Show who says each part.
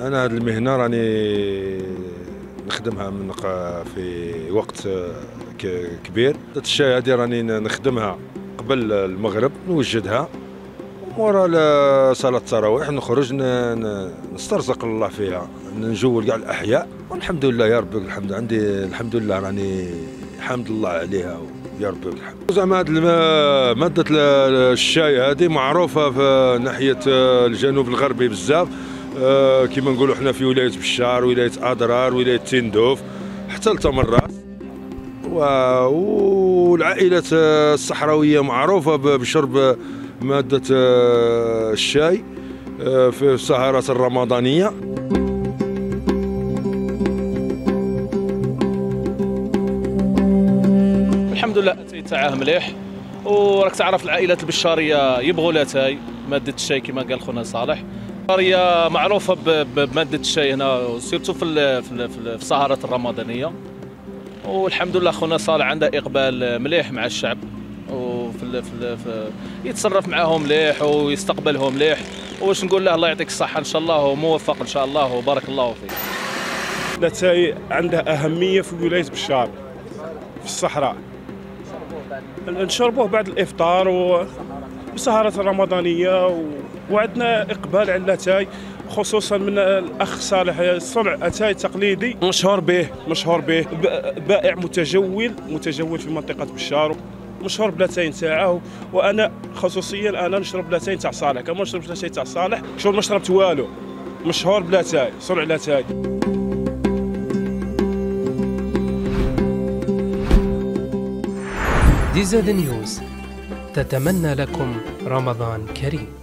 Speaker 1: انا هذه المهنه راني نخدمها من في وقت كبير. الشاي هذه راني نخدمها قبل المغرب، نوجدها مورا صلاة التراويح نخرج نسترزق الله فيها، نجول كاع الاحياء، والحمد لله يا ربي الحمد. عندي الحمد لله راني حامد الله عليها يا ربي الحمد. زعما هذه مادة الشاي هذه معروفة في ناحية الجنوب الغربي بزاف، كما نقولوا احنا في ولاية بشار، ولاية أضرار، ولاية تندوف، حتى لتمرات. والعائلات الصحراوية معروفة بشرب مادة الشاي في السهرات الرمضانية.
Speaker 2: الحمد لله الاتاي تاعه مليح، وراك تعرف العائلات البشاريه يبغوا الاتاي ماده الشاي كما قال خونا صالح. البشاريه معروفه بماده الشاي هنا، سيرتو في السهرات الرمضانيه. والحمد لله خونا صالح عنده اقبال مليح مع الشعب، يتصرف معاهم مليح ويستقبلهم مليح. واش نقول له الله يعطيك الصحه ان شاء الله، وموفق ان شاء الله وبارك الله فيك.
Speaker 3: الاتاي عندها اهميه في ولايه بشار في الصحراء، نشربوه بعد الافطار والسهرات الرمضانيه، وعندنا اقبال على الاتاي خصوصا من الاخ صالح. صنع اتاي تقليدي مشهور به، بائع متجول في منطقه بشار، مشهور بلاتاي نتاعه. وانا خصوصيا انا نشرب لاتاي تاع صالح، كما نشرب لاتاي تاع صالح شغل ما شربت والو. مشهور بلاتاي، صنع لاتاي.
Speaker 4: ديزاد نيوز تتمنى لكم رمضان كريم.